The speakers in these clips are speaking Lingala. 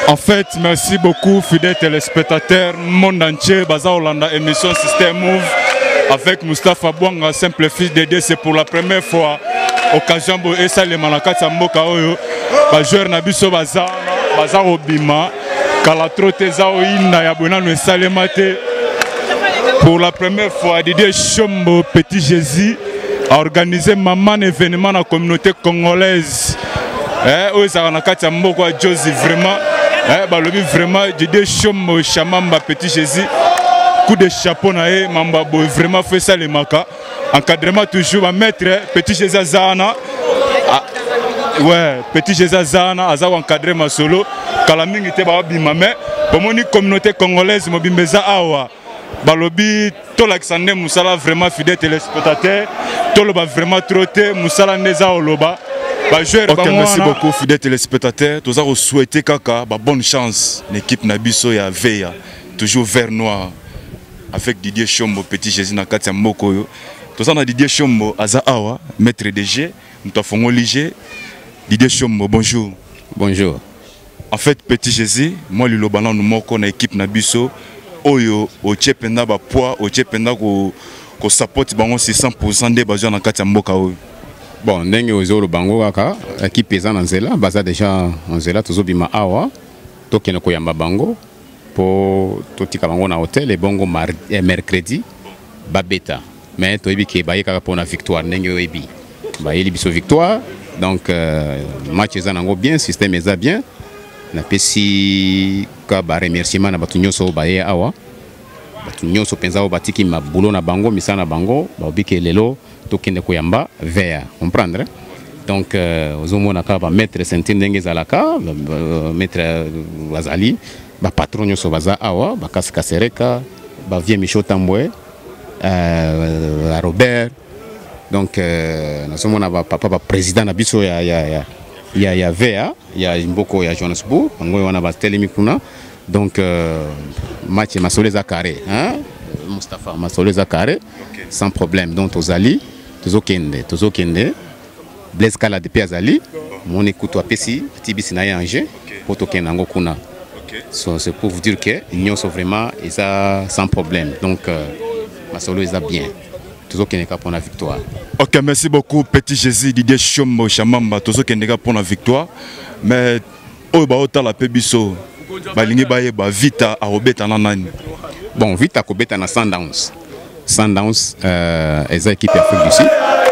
En fait, merci beaucoup, fidèles téléspectateurs, monde entier, Baza Hollanda, émission System Move, avec Moustapha Bouanga, simple fils d'Édé. C'est pour la première fois, occasion de Essa le Malakata Mboka Oyo, joueur Nabiso Baza, Baza Obima, Kalatrote Zao Ina, Yabona no Salemate. Pour la première fois, Didier Chombo, Petit Jésus, a organisé un événement dans la communauté congolaise. Où ça a été vraiment, vraiment, Didier Chombo, Chamamba, Petit Jésus, coup de chapeau, Mamba, vraiment fait ça les maca. Encadrement toujours, maître, Petit Jésus Zana. Ouais, Petit Jésus Zana, Aza encadré ma solo. Kalaming était bima, mais pour mon communauté congolaise, Mobimeza Awa. Balobi, tout l'Alexandre Moussala vraiment fidèle téléspectateur, tout le bas vraiment trotté, Moussala Neza Oloba. Ok, merci beaucoup fidèle téléspectateur. Tous avez souhaité kaka, bonne chance. L'équipe Nabiso ya Veya, toujours vert noir, avec Didier Chombo, Petit Jésus Nakati Mokoyo. Tous avez Didier Chombo, Aza Awa, maître DG, nous t'avons Lige. Didier Chombo, bonjour. Bonjour. En fait, Petit Jésus, moi le Lobalan nous moko na équipe Nabiso. Oyo o tchependa ba poids o tchependa ko support bango 600% des besoins dans kati mboka oyo. Bon ndenge ozolo bango kaka équipe eza na nzela baza déjà en nzela tozobima awa tokene ko yamba bango po totika bango na hôtel et bongo mercredi babeta mais toyebi ke baye kaka pour na victoire ndenge oyebi bayeli biso victoire donc match eza nango bien système eza bien. Na pesi ka ba remerciement na batu nyonso baye awa batu nyonso penza o batiki mabulo na bango misana na bango ba obike lelo tokende ko yamba vert comprendre donc ozomona ka ba maître Sentine ndenge zalaka maître Wazali ba patron nyonso baza awa ba kasereka ba vie Michaud Tambwe Robert donc nazomona ba papa ba président na biso ya VA, il y a Mboko, il y a Johannesburg, on a battu Mikuna. Donc, match Masoleza carré, hein? Moustapha Masoleza carré, sans problème. Donc, Tozali, Tozokende, Blaise Kala de Piazali, mon écoute à Pessi, Tibisi Naye Angers, pour Token Angokuna. C'est pour vous dire que l'union sont vraiment sans problème. Donc, Masoleza bien. Pour la victoire. Ok, merci beaucoup Petit Jésus, Didier Chombo, Chamamba, Tozo Kendega pour la victoire. Mais au Baota la Pebiso, Balingi Baye, Vita à Robeta Nanani. Bon, Vita à Robeta na Sundowns. Sundowns, est équipe Afrique du Sud.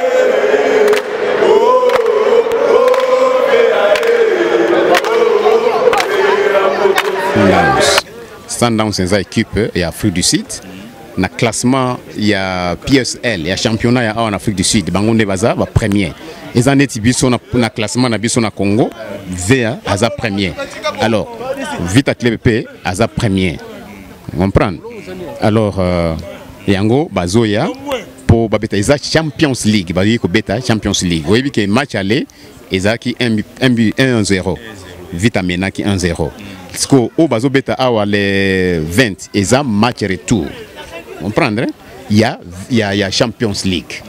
Sundowns est équipe et Afrique du Sud. Na classement il y a PSL, il y a championnat en Afrique du Sud, Bangonde Baza va premier. Et en est biso na classement na biso na Congo, VA aza premier. Alors Vita Club P aza premier. Vous comprenez? Alors yango bazoya pour babeta eza Champions League, ba ko beta Champions League. Vous voyez que match aller ezaki 1-0. Vita menaki 1-0. Parce que au bazo beta awa les 20 eza match retour. Comprendre? Il y a Champions League.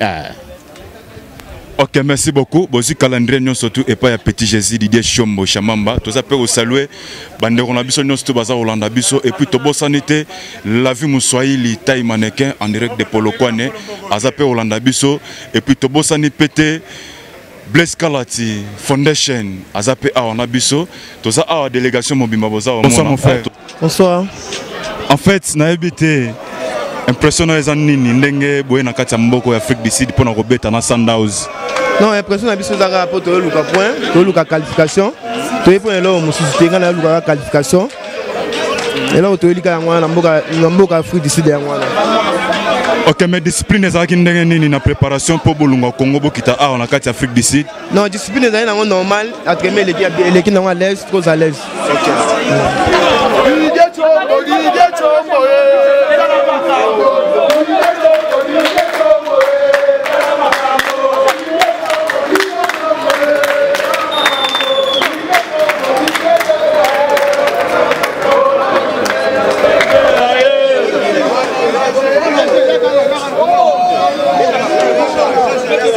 Ok, merci beaucoup. Bozi calendrier non surtout et pas Petit Jésus Didier Chombo Chamamba. Tous ça peut vous saluer. Bande on a biso non surtout baza Hollanda biso et puis tobo sanité la vie Moussoaili taille mannequin en direct de Polokwane. Azape Hollanda biso et puis tobo sanité pété Blaise Kalati Foundation Azape a on a biso. Tous ça a délégation Mobimba Boza. Bonsoir mon frère. Bonsoir. En fait, na habité impression les années ndenge boye na kati ya mboko ya Afrique du Sud pour na robeta na Sundowns. Non, impression na biso zaka pour to luka point, to luka qualification. To y point là mususu tenga na luka qualification. Et là to lika yango na mboka Afrique du Sud yango na. OK, mais discipline ezaki ndenge nini na préparation pour bolunga Congo bokita a na kati ya Afrique du Sud? Non, discipline ezali nango normal, atremer l'équipe nango à l'aise, trop à l'aise. OK.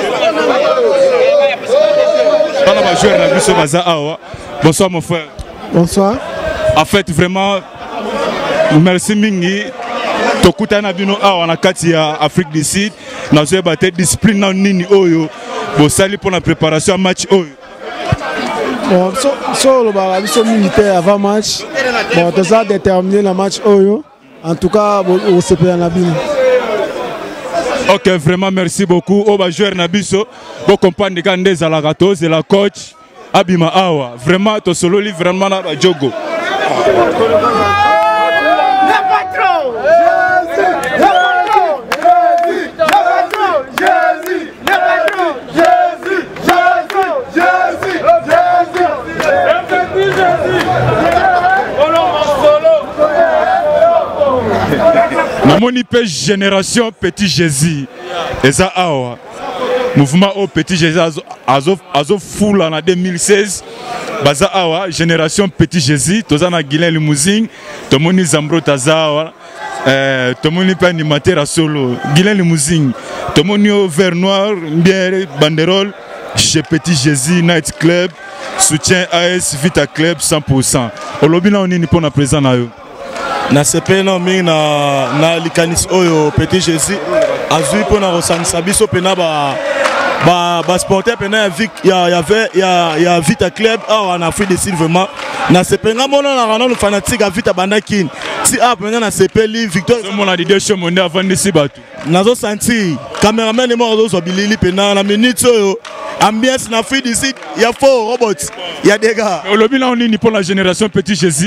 Bonsoir mon frère. Bonsoir. En fait, vraiment, merci Mingi. Tokutana bino awa na kati ya Afrique du Sud. Nous avons battu discipline na nini oyo. Bo sali pour la préparation à match oyo. Bon, le barabiso militaire avant match. Bon, tout ça déterminé le match oyo. En tout cas, on se peut en abîmer. Ok, vraiment merci beaucoup. Oba joueur Nabiso, bon compagne de Gandez à la Gatos et la coach Abima Awa. Vraiment, to solo li vraiment na Jogo. Namoni pe génération Petit Jésus. Eza awa. Mouvement au Petit Jésus azo foule en 2016. Baza awa génération Petit Jésus. Tozana Guilain Limousine. Tomoni Zambro Tazawa. Tomoni pe animateur à solo. Guilain Limousine. Tomoni au vert noir. Bien banderole. Chez Petit Jésus Night Club. Soutien AS Vita Club 100%. Olobina on est pour présent na yo. Na sepe na mingi na likanis oyo Petit Jésus azui pona rosanisa biso pena ba sporter pena ya Vita Club en Afrique du Sud vraiment na sepe nga mona na rana fanatique à Vita bandakin si a pena na sepe li victoire mona di show monde avant ici batu nazo senti cameraman et moi zo bilili pena na minute oyo ambiance na Afrique du Sud ya faux robot ya des gars olobina on ni pour la génération Petit Jésus.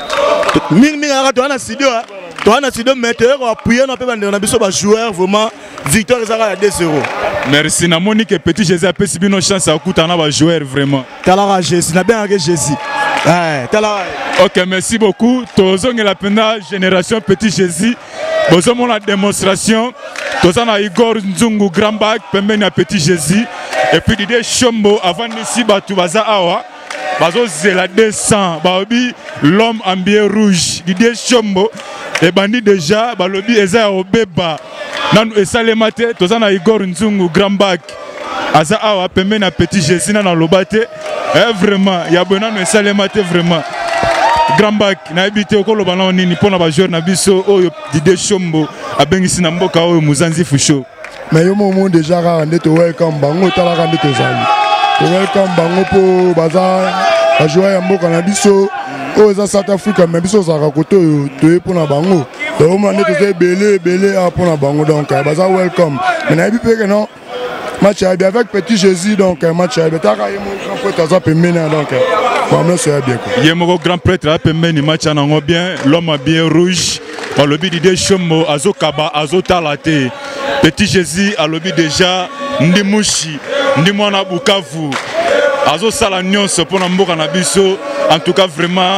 Mingi na studio na studio metteur appuyer na pe bande na biso ba joueur vraiment victoire ezaka ya 2-0. Merci na Monique Petit Jésus a pesi bino chance à kutana ba joueur vraiment. Talara Jésus na bien avec Jésus. Talara. OK, merci beaucoup. Tozonge la pena génération Petit Jésus. Bozomo la démonstration. Tozana Igor Nzungu Grand Bac pembeni na Petit Jésus et puis Didier Chombo avant ici batu baza awa. Bazo zela 200 baobi l'homme en billet rouge Didier Chombo et bandi déjà balobi eza obeba nanu esalema te tozana Igor Nzungu Grand Bac aza awa pembeni na Petit Jésus na lobate vraiment ya bonano esalema te vraiment Grand Bac na habité okoloba na nini pona ba joueur na biso oyo Didier Chombo abengisi na mboka oyo Muzanzi Fusho mais yo momo déjà rande to welcome bango tala rande to zali welcome bango po baza a jouer ya mboka na biso o za South Africa mais biso za koto to pour na bango donc on mande to se belé a pour na bango donc baza welcome mais na bi pe non match avec Petit Jésus donc match avec taka yemo grand prêtre za pemena donc vraiment c'est bien quoi yemo grand prêtre a pemeni match na ngo bien l'homme bien rouge on le dit des chomo azokaba azotalate Petit Jésus a lobby déjà ndi mushi ndi mwana Bukavu azo sala nyonso pour na mboka na biso en tout cas vraiment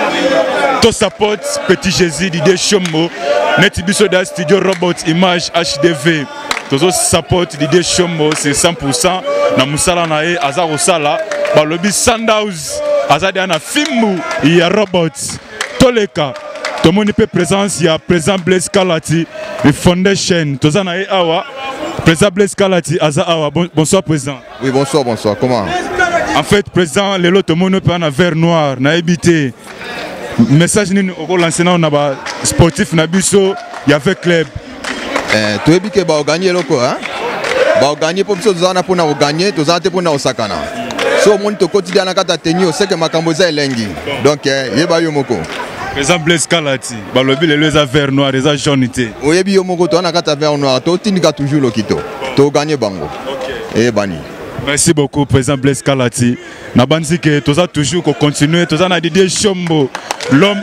to support Petit Jésus Didier Chombo net biso da studio robot image HDV tozo support Didier Chombo c'est 100% na musala na e azaro sala ba lobby Sandhouse azadi ana filmu ya robot toleka tomoni pe présence ya président Blaise Kalati le foundation tozana e awa président Blaise Kalati aza awa bonsoir président. Oui bonsoir comment en fait président lelo tomoni pe na vert noir na habité message nini oko lancer na ba sportif na biso ya avec club to ebike ba gagner loko hein ba gagner pour biso tozana pour na gagner tozana te pour na osakana so moni to quotidien na kata tenir c'est que makambo za elengi donc yeba yo moko président Blaise Kalati balobi lelo za vert noir za jaune té oyebi yo moko to na kata vert noir to tindika toujours lokito to gagner bango et bani. Merci beaucoup président Blaise Kalati na banzi que toza toujours ko continuer toza na Didier Chombo l'homme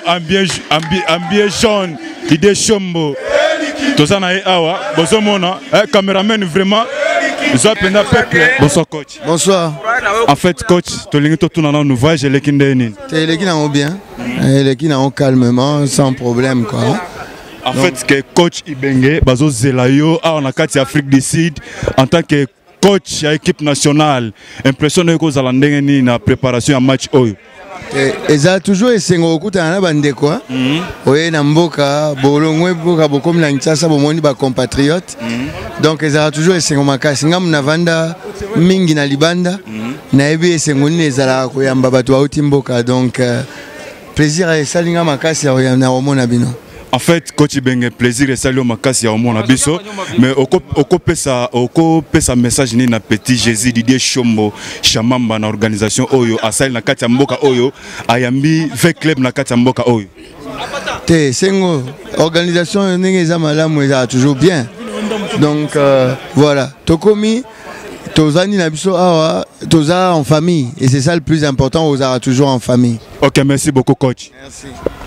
ambié jaune Didier Chombo toza na awa bozomona cameraman vraiment Zopenda peuple. Bonsoir coach. Bonsoir. En fait coach, tolingi to tuna na voyage lekinde nini. Teleki na bien. Teleki na calmement sans problème quoi. En fait que coach Ibenge bazo zelayo na kati Afrique du Sud en tant que coach à équipe nationale. Impressionné ko za ndenge ni na préparation à match oyo. Eza toujours esengo okutana bande quoi. Oye na mboka bolongwe boka bokomi na Kinshasa bomoni ba compatriotes. Donc eza toujours esengo makasi ngam na vanda mingi na libanda. Na ebi esengo ni ezala koyamba bato auti mboka donc plaisir à Salinga Makasi na Omona Bino. En fait, coach Benge plaisir et salut Makasi à Omona Biso, mais oko pesa message ni na Petit Jésus Didier Chombo Chamamba na organisation Oyo asali na kati ya mboka Oyo ayambi ve club na kati ya mboka Oyo. Te sengo organisation ndenge za malamu eza toujours bien. Donc voilà, tokomi tozani na biso awa toza en famille et c'est ça le plus important, on sera toujours en famille. OK, merci beaucoup coach. Merci.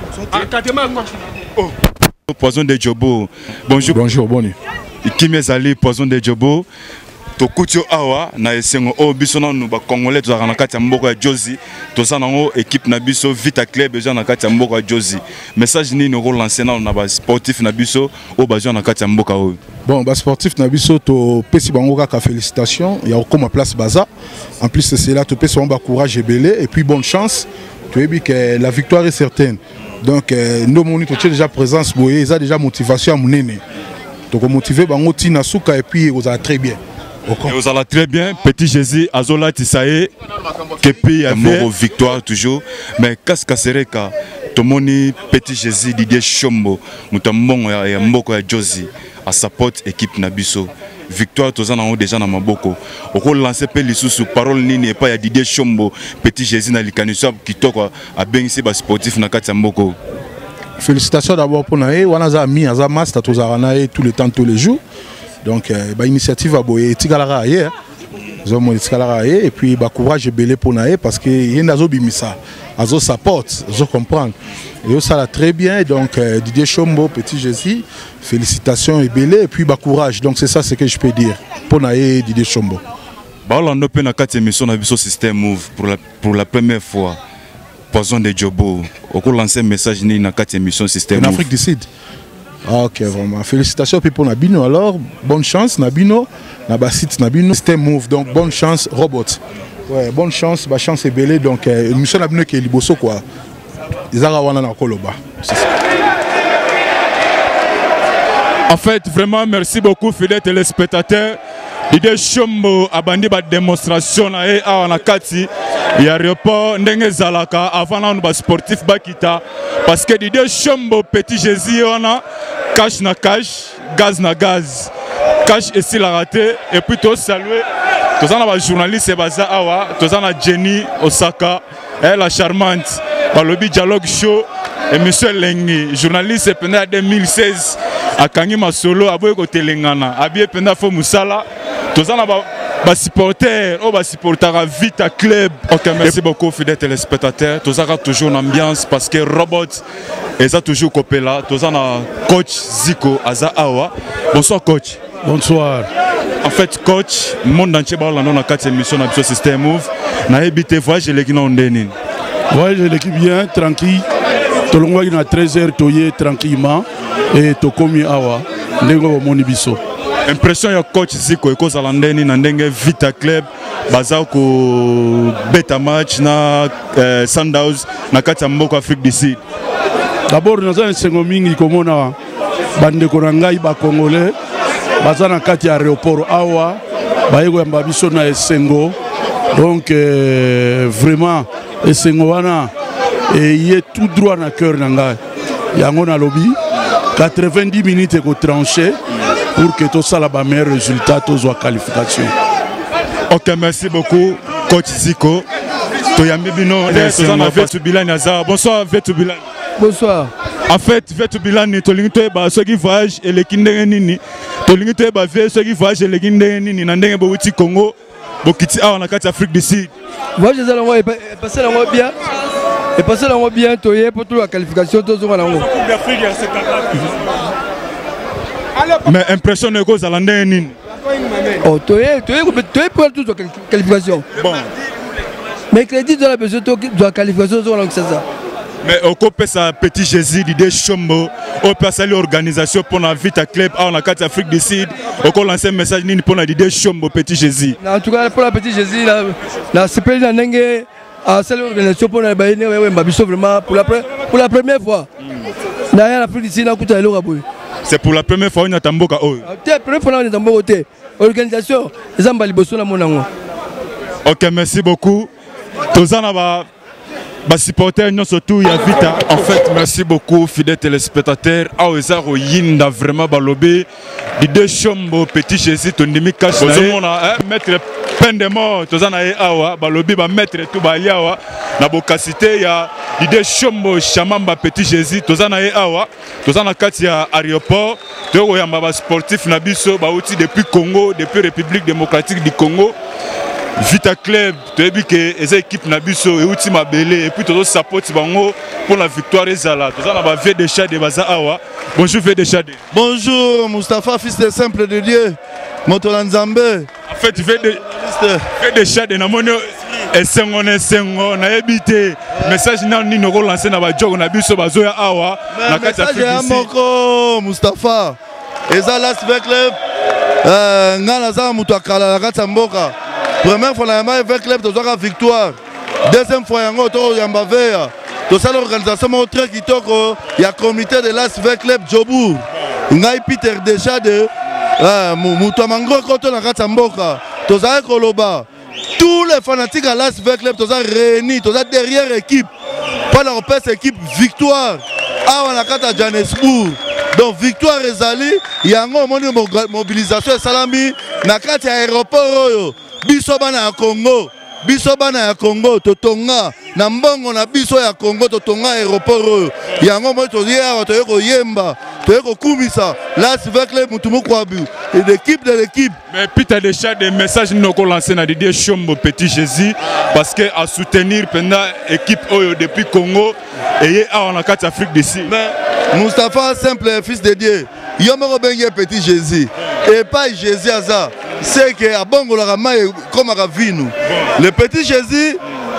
Oh. Poison de Jobo. Bonjour. Bonjour, bonne nuit. Kimi ezali Poison de Jobo. Tokutio awa na esengo o biso na no ba congolais tozaka na kati ya mboka ya Jozi. Toza nango équipe na biso Vita Club eza na kati ya mboka ya Jozi. Message nini ko lancer na ba sportif na biso o bazo na kati ya mboka oyo. Bon, ba sportif na biso to pesi bango kaka félicitations, il y a comme place baza. En plus c'est là to pesi bango courage et belé et puis bonne chance. Tu as vu que la victoire est certaine. Donc, nos moniteurs ont déjà présence, ils ont déjà motivation à mener. Donc, motiver bango tina souka et puis vous allez très bien. Vous allez très bien. Petit Jésus, Azola Tisae, Kepi, Amoro, victoire toujours. Mais qu'est-ce que c'est que Tomoni, Petit Jésus, Didier Chombo, Moutambon et Mboko et Josie, à support équipe Nabiso. Victoire, tous en ont déjà dans Maboko. Au rôle lancé sous parole nini et pas ya Didier Chombo, Petit Jésus na likaniswa qui toka à Bengsi bas sportif na kati Mboko. Félicitations d'abord pour Naé, Wanaza ami Aza Master tous Naé tout le temps tous les jours. Donc bah initiative à boyer Tigalara hier. Zomo Tigalara et puis bah courage et belé pour Naé parce que yenazo bimisa. Azo support, je comprends. Et ça va très bien. Donc Didier Chombo, Petit Jésus, félicitations et belé et puis bah courage. Donc c'est ça ce que je peux dire pour Naé Didier Chombo. Bah on a peine à 4 émissions na biso système move pour la première fois. Poison de Jobo. On a lancé un message ni na 4 émissions système move. En Afrique du Sud. Ok, vraiment. Félicitations pour Nabino alors. Bonne chance Nabino. Nabasit Nabino. Système move. Donc bonne chance Robot. Ouais, bonne chance, bah chance est belé donc mission Nabino qui est liboso quoi. En fait, vraiment, merci beaucoup, fidèles téléspectateurs. Didier Chombo a bandi ba démonstration à Nakati. Il y a aéroport Ndenge Zalaka avant nous sportif Bakita. Parce que Didier Chombo, Petit Jésus, on a cash na cash, gaz na gaz. Cash ici la raté. Et puis tous saluer. Tous en journaliste Baza Awa. Tous en Jenny Osaka. Elle la charmante. Par le dialogue show. Et monsieur Lengi, journaliste pendant 2016. À Kangima Solo, à Boyko Telengana. À Bié Penda Fo Moussala. Tous en bas supporter, oh bas supporter à Vita Club. Ok, merci beaucoup fidèles téléspectateurs. Tous en toujours une ambiance parce que Robot est toujours copé là. Tous en coach Zico Aza Awa. Bonsoir coach. Bonsoir. En fait coach, monde entier parle dans la 4 émissions de System Move. Na habité voyage l'équipe en Denin. Voyage l'équipe bien tranquille. Tout le monde est à 13h toyé tranquillement et to komi awa ndengo moni biso. Impression ya coach Zico eko zalandeni na ndenge Vita Club baza ko beta match na Sundowns na kati ya mboko Afrique du Sud. D'abord nous avons sengo mingi komona bande ko ngai ba congolais baza na kati ya aéroport awa bayeko ya biso na esengo. Donc vraiment esengo wana et il est tout droit dans le cœur nanga. Yango na lobby 90 minutes ko trancher pour que tout ça la meilleur résultat tous la qualification. OK, merci beaucoup coach Zico. Toyambi bino Vetu Bilani Azar. Bonsoir Vetu Bilani. Bonsoir. En fait Vetu Bilani tolingi to ba so ki voyage et le kindenge nini. Tolingi to ba ve so ki voyage et le kindenge nini na ndenge bo wuti Congo. Bokiti a na kati Afrique du Sud. Voyage za lango passer lango bien. Et passer lango bien toyé pour toute la qualification tous on lango. Mais impression de cause à l'année. Oh, toyé pour toute la qualification. Bon. Mercredi dans la besoin de la qualification sur langue ça. Mais au copé ça Petit Jésus Didier Chombo, au passé l'organisation pour la Vita Club en la carte Afrique du Sud, au lancé un message ni pour la Didier Chombo Petit Jésus. En tout cas pour la Petit Jésus la CPI na ndenge à cette organisation pour la baïne vraiment pour la première fois. Derrière l'Afrique du Sud na kuta elo kaboy. C'est pour la première fois on a tamboka oh. La première fois on a tamboka organisation les amba liboso na monango. OK, merci beaucoup. Tozana ba supporters nous surtout ya Vita. En fait, merci beaucoup fidèles téléspectateurs. Aoezaro Yinda vraiment balobé. Didé Chombo Petit Jésus Tondimi Cash. Ozomona mettre peine de mort. Tozana awa balobi ba mettre tout baliawa. Na bokasité ya Didé Chombo Chamamba Petit Jésus. Tozana awa. Tozana kati ya aéroport. Toko ya maba sportif na biso ba outi depuis Congo, depuis République démocratique du Congo. Vita Club, tu as vu que les équipes Nabiso et Outi Mabele et puis tous support pour la victoire Ezala. Tous en avons fait des chats de Baza Awa. Bonjour fait des chats. Bonjour Mustapha, fils de simple de Dieu. Motolanzambe. En fait, tu fais des chats de Namono et Sengon on a habité. Message n'a ni nous relancer dans la joke Nabiso Bazoya Awa. Message à Moko Mustapha. Ezala Vita Club. Ngana za mutu akala la kata mboka. Première fois, avec club, tu as victoire. Deuxième fois, tu as Yambavea. Tu as l'organisation très qui il y a le comité de l'As Vert Club Djobour. Il a Peter déjà de Moutamango contre la Katamboka. Tu as Koloba. Tous les fanatiques à l'As Vert Club, tu as réunis. Tu as derrière l'équipe. Pas la repère équipe victoire. Ah, on a Kata Johannesburg. Donc victoire Ezali. Il y a une mobilisation Salami. Na Kata aéroport. Bisobana ya Congo, bisobana ya Congo, totonga, na mbongo na biso ya Congo, totonga aéroport. Yango mo toziya, toyeko yemba, toyeko kumisa, là avec les mutumu kwabu, et l'équipe de l'équipe. Mais puis tu as déjà des messages nous avons lancé dans Didier Chombo Petit Jésus, parce que à soutenir pendant l'équipe depuis Congo, et en Afrique d'ici. Mais Mustapha, simple fils de Dieu, Yomoro Bengue Petit Jésus, et pas Jésus Aza. C'est que à Bongo la Ramaye comme à Ravinu. Le Petit Jésus,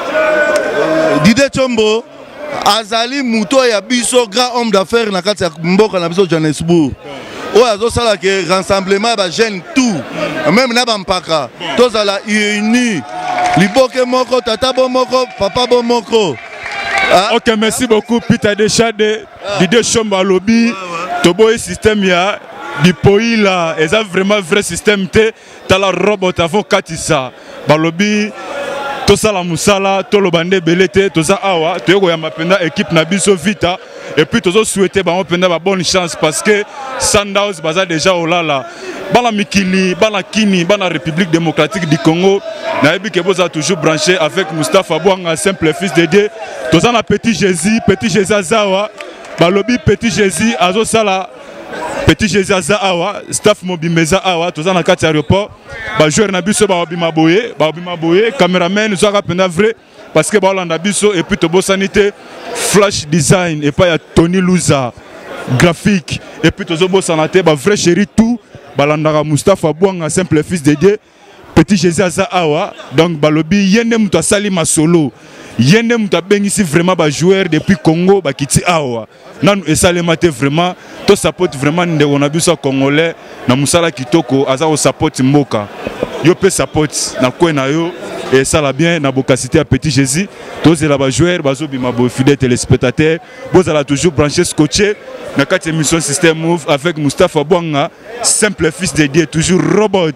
Didier Chombo, Azali Mouto et Abisso, grand homme d'affaires dans la Mboka na biso Johannesburg. Oh, azo sala que rassemblement ba jeune tout, même na bampaka. Tous à la uni. Liboke moko, tata bo moko, papa bo moko. Ok, merci beaucoup Peter Dechade, Didier Chombo lobby, Tobo système ya. Bipoï là, et ça vraiment vrai système te, t'as la robot avant Katissa, balobi, tout ça la musala, tout le bandé belete, tout ça awa, tu es ma penda équipe Nabiso Vita, et puis tous souhaiter bah on penda bah bonne chance parce que Sandhouse baza déjà au là, bala Mikili, bala Kini, bala République démocratique du Congo, naebi que vous a toujours branché avec Moustapha Bouanga, simple fils de Dieu, tout ça la Petit Jésus Azawa, balobi Petit Jésus azo sala. Petit Jésus Awa, staff Mobimeza Awa, tous en kati aéroport. Ba joueur na biso ba obima boye, cameraman nous a pena vrai parce que ba Hollanda biso et puis to bo sanité flash design et pas ya Tony Louza graphique et puis to zo bo sanité ba vrai chéri tout balandara Moustapha Bouanga simple fils de Dieu. Petit Jésus Awa, donc balobi yende muta sali ma solo. Yende muta bengisi vraiment ba joueur depuis Congo ba kiti awa. Nanu esalemate vraiment to support vraiment nde on a biso congolais na musala kitoko aza o support mboka. Yo pe support na kwena yo et ça la bien na bokasité à Petit Jésus. Tous les ba joueur bazo bima bo fidèles téléspectateurs, vous allez toujours brancher scotché na quatre émission System Move avec Moustapha Bouanga, simple fils de Dieu, toujours robot.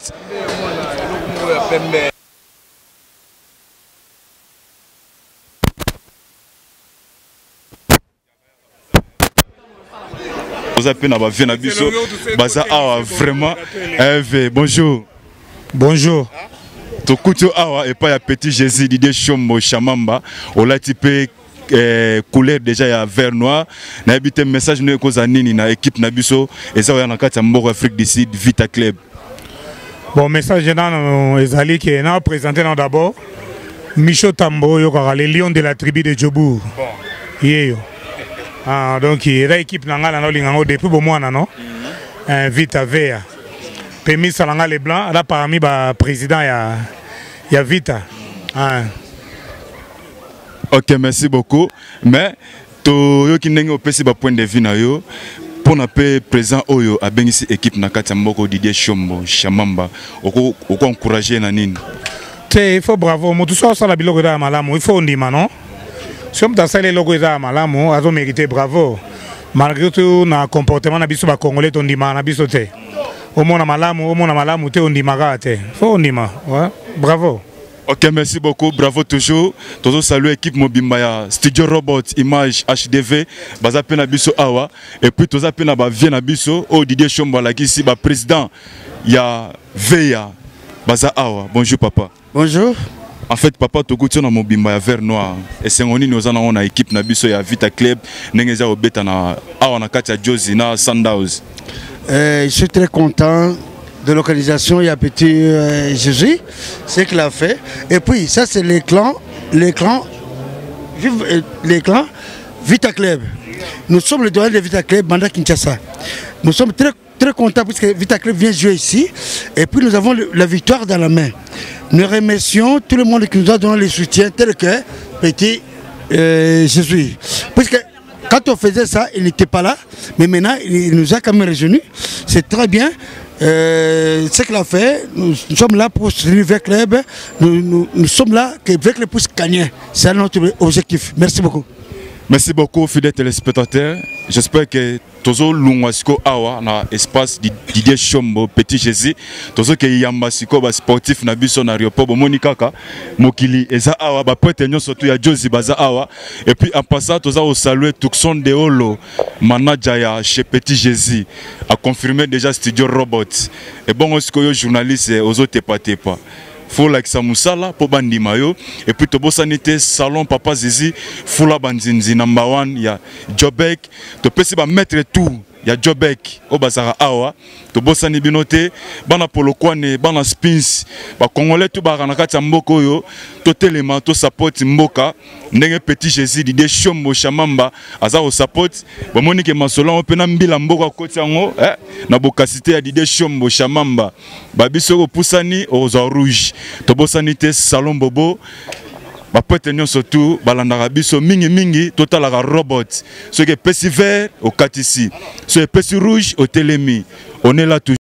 Bonjour. Bonjour. Tokuto awa et pas ya Petit Jésus Didier Chombo Chamamba. On l'a typé couleur déjà ya vert noir. Na habité message no ko zanini na équipe na biso et ça na kati mboko Afrique du Sud Vita Club. Bon message dans ezali qui est na présenté d'abord Micho Tambo yo ka les lions de la tribu de Djobour. Bon. Yeyo. Ah, donc il y a équipe nangala no lingango depuis bon mois non Vita Vea permis salanga les blancs là parmi ba président ya Vita ah. Ok, merci beaucoup mais to yo ki ndenge opesi ba point de vue na yo pour na pe présent oyo a bengisi équipe na kati mboko Didier Chombo Chamamba oko encourager na nini te il faut bravo moto so sala biloko da malamu il faut ndima non. Si on a les logos à Malamo, ils ont mérité bravo. Malgré tout, na comportement na biso ba congolais on dit na biso te. Au moins na Malamo te on dit magate. Faut on dit ouais, bravo. Ok, merci beaucoup, bravo toujours. Toujours saluer l'équipe Mobimba, Studio Robot, Image, HDV, Baza Pena Biso Awa, et puis Toza Pena Viena Biso, au Didier Chombola, qui ici, président, il y a Veya, Baza Awa. Bonjour papa. Bonjour. En fait, papa, tu as un Mobimba vert noir. Et c'est une équipe Nabiso, il y a Vita Club, Nengeza Obeta, Awa Nakatia Josie, na Sandhouse. Je suis très content de l'organisation, il y a Petit Jésus, c'est qu'il a fait. Et puis ça c'est les clans Vita Club. Nous sommes le doyen de Vita Club, Banda Kinshasa. Nous sommes très contents puisque Vita Club vient jouer ici. Et puis nous avons la victoire dans la main. Nous remercions tout le monde qui nous a donné les soutiens tel que Petit Jésus. Puisque quand on faisait ça, il n'était pas là, mais maintenant il nous a quand même rejoinus. C'est très bien. Ce qu'il a fait, nous sommes là pour soutenir le club. Nous sommes là que le club puisse gagner. C'est notre objectif. Merci beaucoup. Merci beaucoup, fidèles téléspectateurs. J'espère que Tozo Lungwasiko Awa na espace Didier Chombo Petit Jésus. Tozo ke Yambasiko ba sportif na biso na aéroport Monikaka Mokili eza Awa ba pote nyo surtout ya Josie baza Awa. Et puis en passant Tozo au saluer Tucson Deolo manager ya chez Petit Jésus a confirmé déjà Studio Robot. Et bon aussi que journaliste ozo tepa faut like Samusala pour bandi mayo et puis to sanité salon papa Zizi fula banzinzi number 1 ya Jobek to pesi ba mettre tout ya Jobek o bazara awa to bosani binote bana polokwane bana spins ba congolais tout ba kanakati mboko yo to telema to support mboka ndenge Petit Jésus Didier Chombo Shamamba aza o support ba monike masola on pena mbila mboka koti yango na bokasité ya Didier Chombo Shamamba ba biso ko pusani aux rouge to bosanité salon bobo ba pote nyo surtout balandaka biso mingi totalaka robot ce que pesi vert au katisi ce que pesi rouge au telemi on est là toujours.